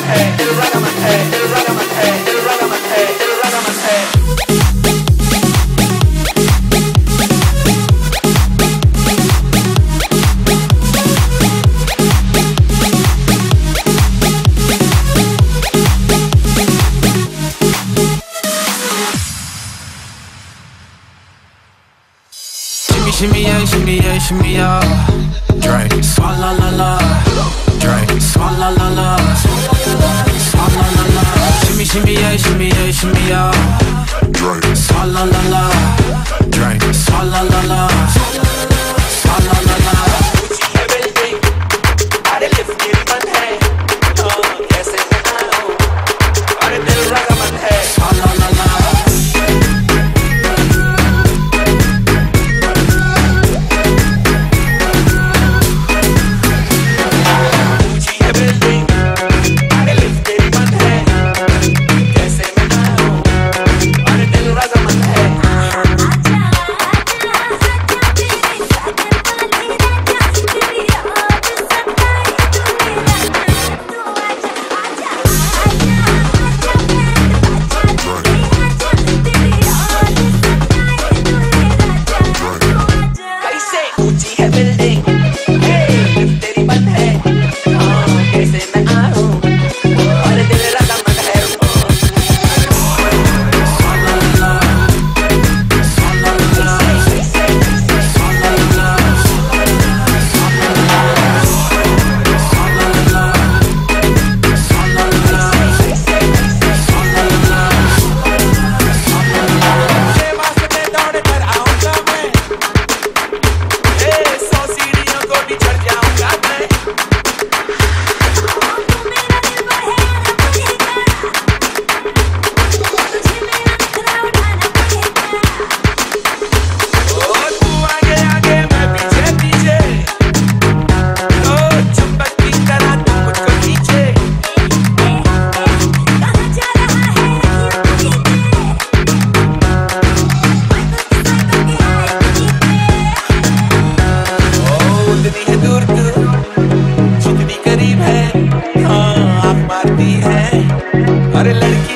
Shimmy yeah, shimmy yeah, shimmy yeah. Drink, swalla la la. Drink, swalla la la. Swalla la la. Shimmy shimmy yeah, shimmy yeah, shimmy yeah. Drink, swalla la la. Drink, swalla la la. Swalla la la. ऊंची है building, अरे lift की बंद है, कैसे मैं आऊं, अरे दिल रगमत है. Swalla la la. जितनी करीब है, हाँ आप मारती है, अरे लड़की